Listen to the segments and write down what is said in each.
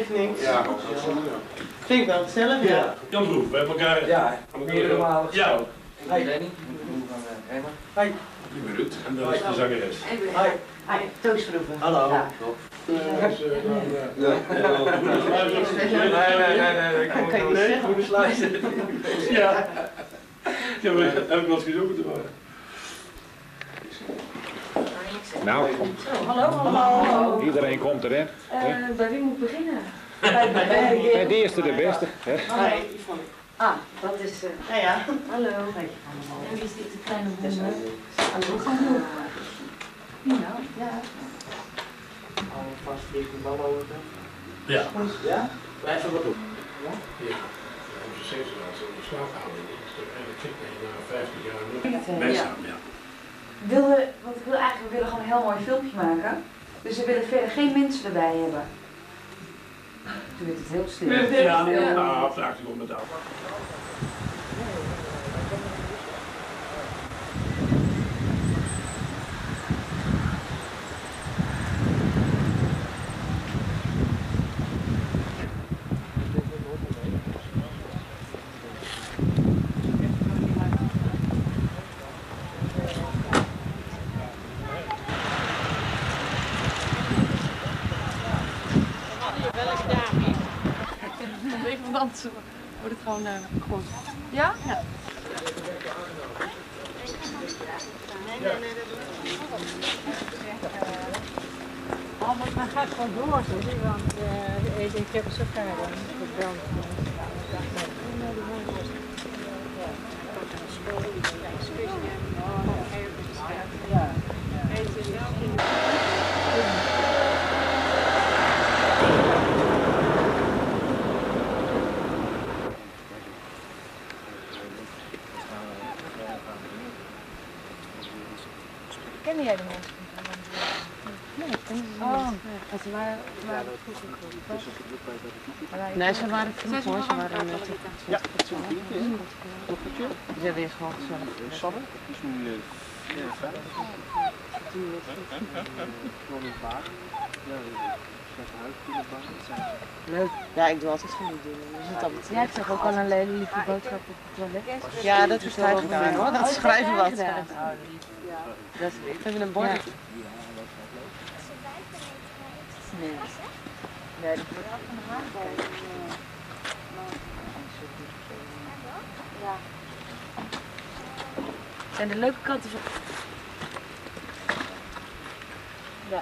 geeft niks. Ja. Vind ik wel hetzelfde. Ja. Jan Broek, we hebben elkaar... Ja, meerdere malen gesproken. Hey Lenny. Hoi. Die minuut. En dat is de zangeres. Hoi. Hoi. Toos Verhoeven. Hallo. Ja. Nee, Kan je niet zeggen. goede sluizen. Ja. Ja, maar heb ik wel eens gezocht te worden. Nou, Hallo. iedereen komt erin. Bij wie moet ik beginnen? Het eerste de beste. Hè? Hoi. Yvonne. Ah, dat is... Ja, ja. Hallo. En wie is dit, de kleine boemer? Hallo, gaan we op. Nou, ja. Vast richting Ballo. Ja. Ja? Blijf er wat op. Ja. Onze zevenstraat is een slaaphouding. En ik kijk na 50 jaar nog. Mensen, ja. Want ik wil eigenlijk, we willen gewoon een heel mooi filmpje maken. Dus we willen verder geen mensen erbij hebben. Toen werd het heel stil. Ja, nou, vraagt u om het af. Even dansen, wordt het gewoon goed. Ja? Ja. Oh, maar gaat gewoon door, want ik heb zo ver gebrand. Ken jij de mensen? Nee, ik ken ze niet. Ze waren nee, ze waren vroeg hoor, ze waren net. Ja, dat is een vriendje. Dochtertje. Ze hebben eerst gewoon gezellig. Sanne, die is nu 5. Leuk. Ja, ik doe altijd van die dingen. Ja, ik zeg ook al een hele lieve boodschap op het toilet. Ja, dat is wel gedaan hoor. Dat schrijven wat. Dat is lief. We hebben een bord. Nee. Nee, dat wordt af van de haan bij. Ja. Zijn de leuke kanten van. Ja.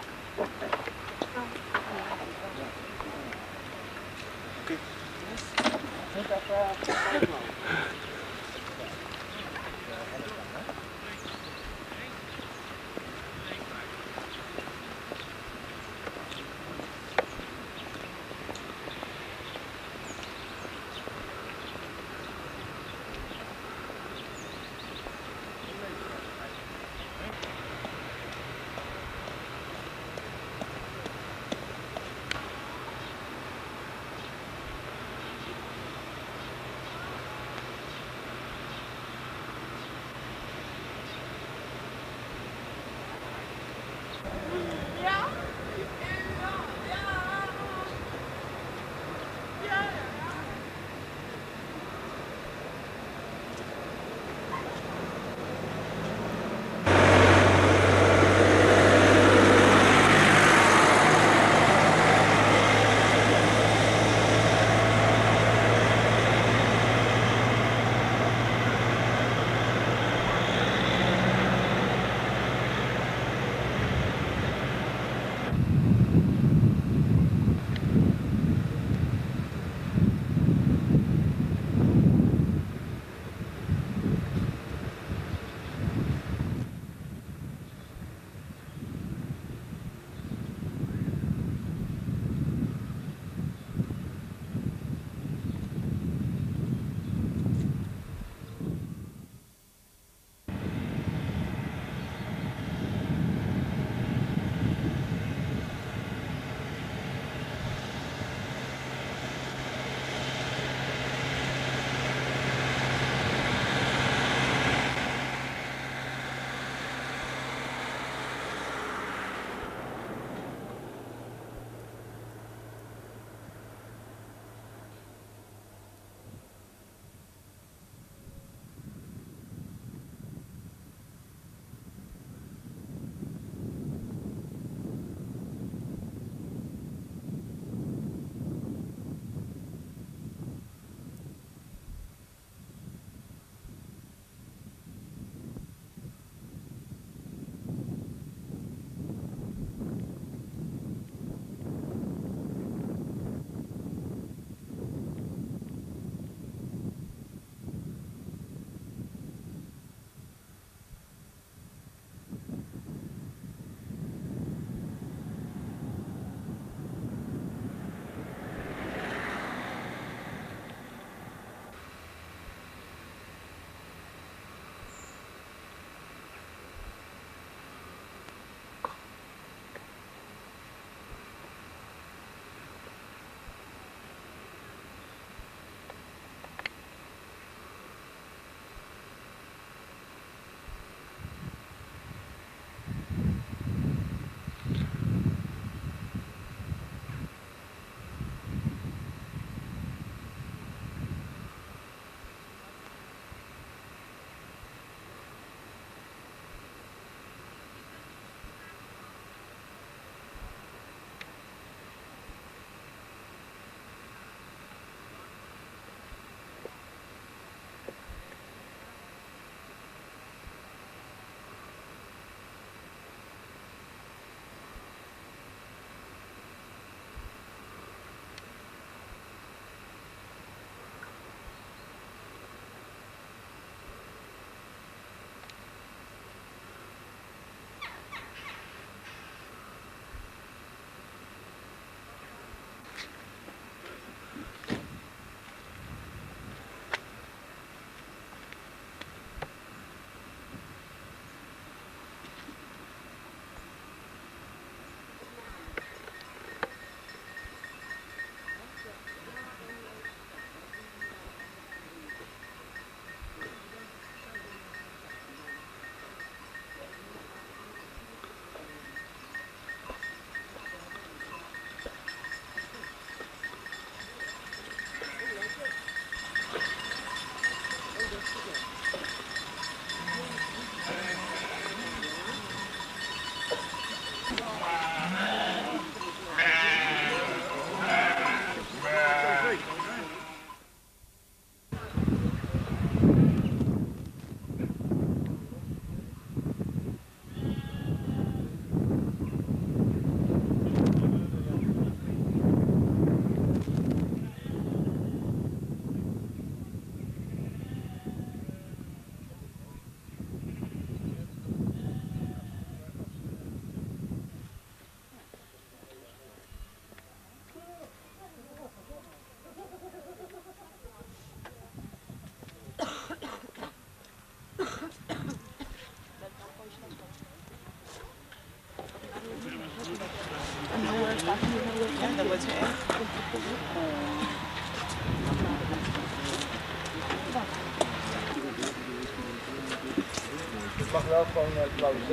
mag wel gewoon closen.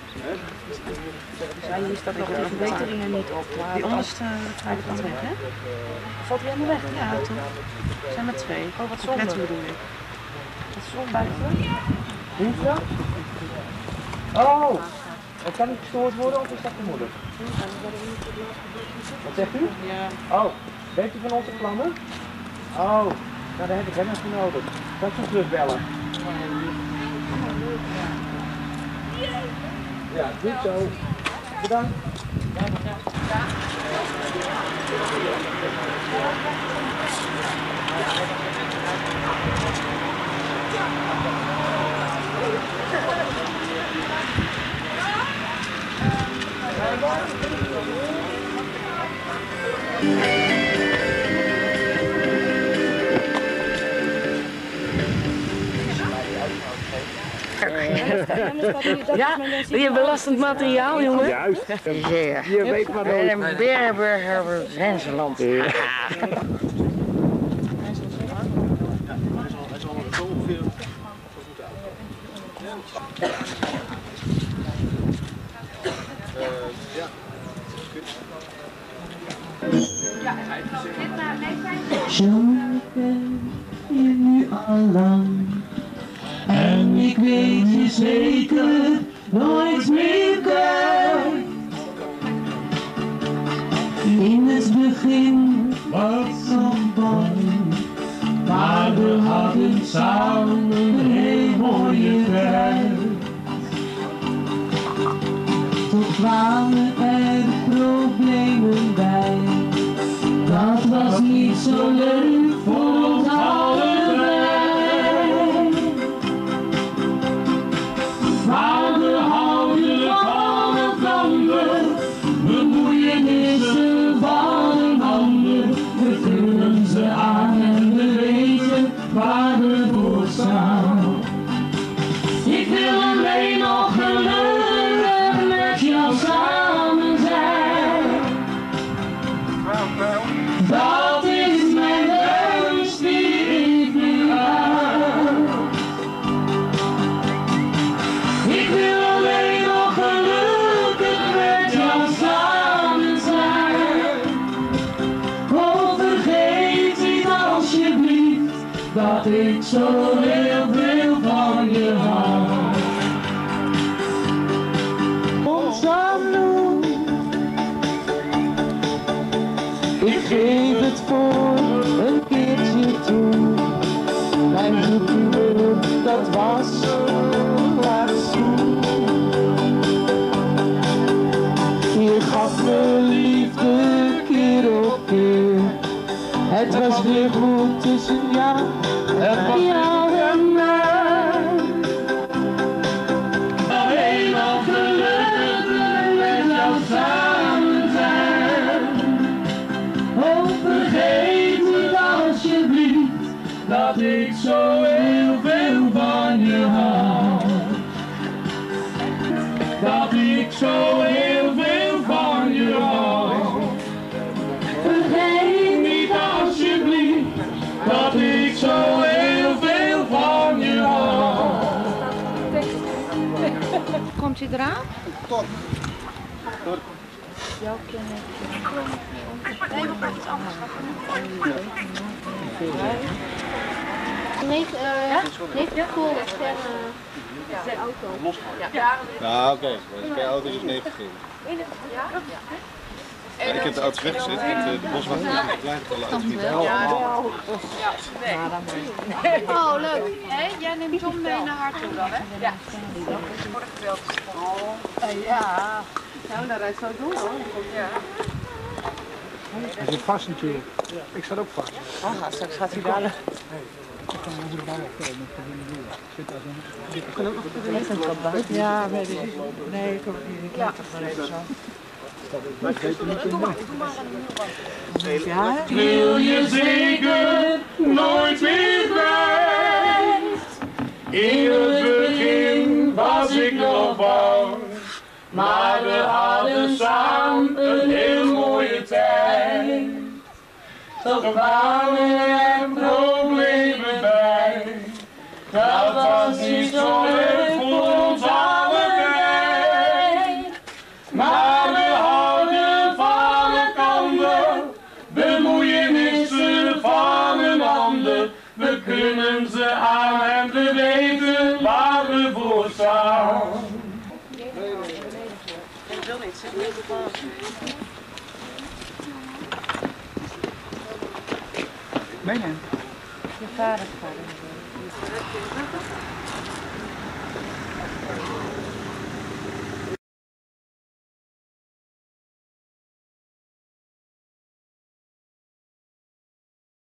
Ja, hier staat nog de verbeteringen niet op. Die onderste gaat weg, hè? Valt hij helemaal weg? Ja, toch? We zijn met 2. Oh, wat zonde. Bedoel ik. Wat zonde. Buiten? Hoeveel? Oh! Het kan niet gestoord worden of is dat de moeder? Wat zegt u? Ja. Oh, weet u van onze plannen? Oh, nou daar heb ik helemaal voor nodig. Kan ik zo terugbellen? Ja, goed zo. Bedankt. Ja, weer belastend materiaal, jongen. Juist. Je weet maar nooit. Een Berenburger Zenseland. Hij zal nog zo ongeveer Zo ben je nu al lang. En ik weet je zeker nooit meer kwijt. In het begin was het bang, maar we hadden samen een heel mooie tijd. Toch kwamen er problemen bij, dat was niet zo leuk voor ons allebei. Maar we houden van elkaar, bemoeienissen van een ander. We vullen ze aan en we weten waar we voor staan. Ik wil alleen nog gelukkig met jou samen zijn. Dat is mijn wens die ik nu heb. Ik wil alleen nog gelukkig met jou samen zijn. Oh, vergeet niet alsjeblieft dat ik zo heel veel van je hou. Ons dan doen. Ik geef het voor een keertje toe. Mijn zoekende, dat was een laatste. Je gaf me liefde keer op keer. Het was weer goed tussen jou en mij. Alleen nog gelukkig met jou samen zijn. Oh, vergeet niet alsjeblieft dat ik zo heel veel van je hou. Dat ik zo heel veel van je hou. Vergeet niet alsjeblieft dat ik zo heel veel van je hou. Komt hij eraan? Tot. Jouw kinderen. Nee, we gaan iets anders. Nee, cool. De auto. Nou, oké. De auto is 9 geel. Ja, ik heb de auto's weggezet. De boswachter is nog klein getallen auto's niet helemaal. Oh, leuk. Hey, jij neemt John mee naar haar toe dan, hè? Ja. Worden gebeld. Ja. Nou, daar rijdt zo door hoor. Ja. Hij zit vast natuurlijk. Ik sta ook vast. Ah, straks gaat hij dadelijk. Ik kan over de bouw opkomen. Ik kan ook nog even wat buiten. Ja, weet ik. Nee, ik ook niet. Ik laat het maar even zo. Ja, Ik wil je zeker nooit meer kwijt. In het begin was ik nog bang, maar we hadden samen een heel mooie tijd. Toch kwamen er problemen bij, dat was niet zo leuk voor ons kunnen ze aan hem weten waar we voor staan. Ik wil niet, zit niet gewoon. Meen je? Je vader gaat.